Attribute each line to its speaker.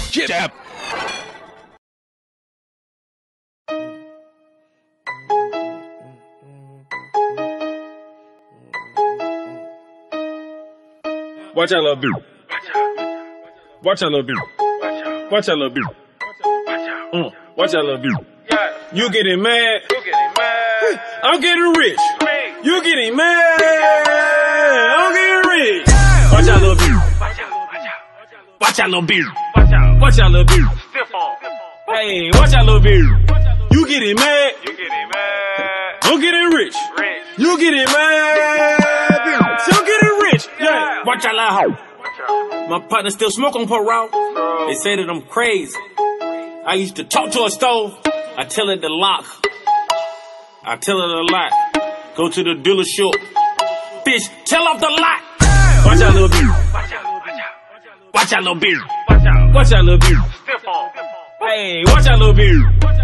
Speaker 1: Jab. Watch out, little beer. Watch out, little beer. Watch out, little beer. Watch out, little beer. You getting mad? I'm getting rich. You getting mad? I'm getting rich. Watch out, little beer. Watch out, little beer. Watch out, little beer. Hey, watch out, little beer. You getting mad? I'm getting rich. You getting mad? I'm getting rich. Yeah. Watch out, little hoe. My partner still smoke on parole. They say that I'm crazy. I used to talk to a stove. I tell it to lock. I tell it a lot. Go to the dealership. Bitch, tell off the lot. Watch out, little beer. Watch out, little beer. Watch out, little beer. Hey, watch out, little beer.